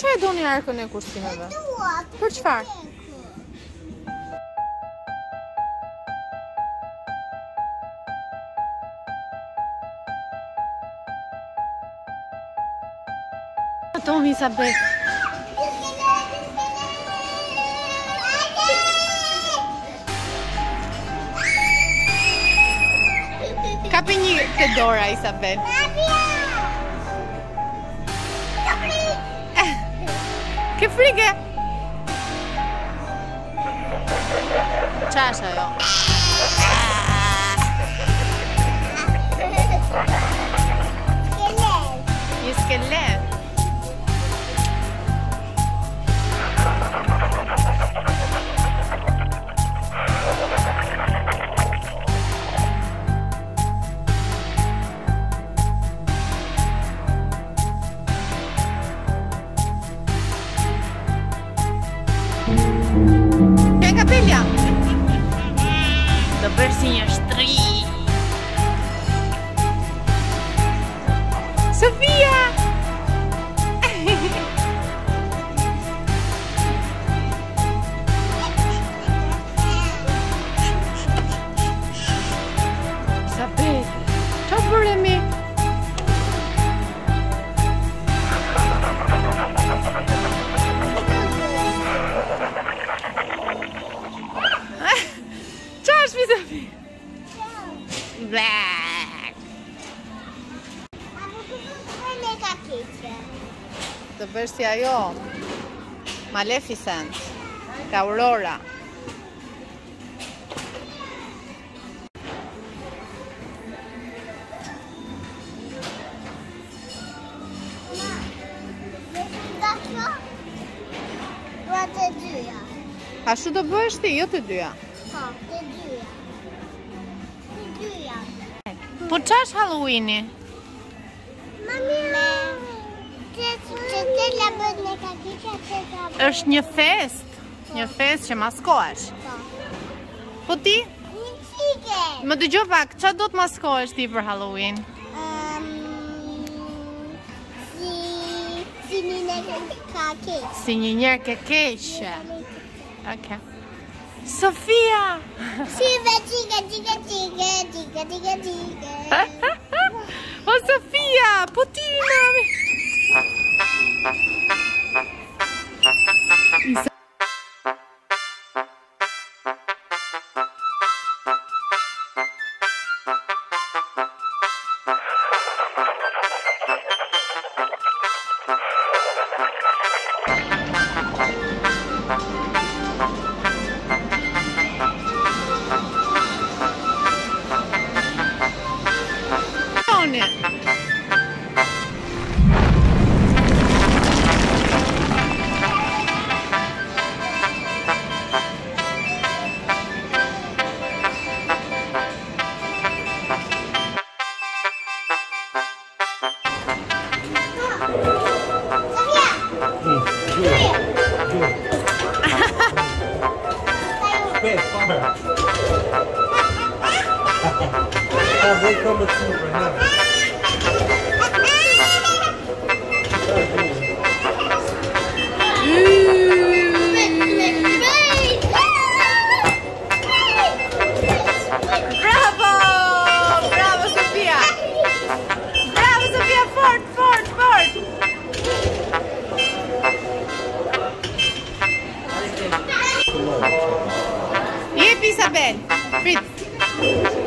Që e doni arkën e kursimeve? Për çfarë? Tomi Isabel. Kapi një të dora, Isabel. Ke frike? Qa është ajo? Një skelet. Do bësh si një shtri. Sofia! Isabel, qa bërë mi? Black. Të bësh si ajo Maleficent ka Aurora. Ashtu do bësh ti, jo të dyja. Po, të dyja. Po qa është Halloweeni? Është një fest që maskohesh. Po ti? Një qike. Më dëgjoj pak, qa do të maskohesh ti për Halloween? Si një njerë keqe. Si një njerë keqe. Okej. Sofia! Si ve qike. O Sofia, po ti mami. They coming to you right now. Bravo! Bravo Sofia! Bravo Sofia! Fort! Jep Isabel! Frit!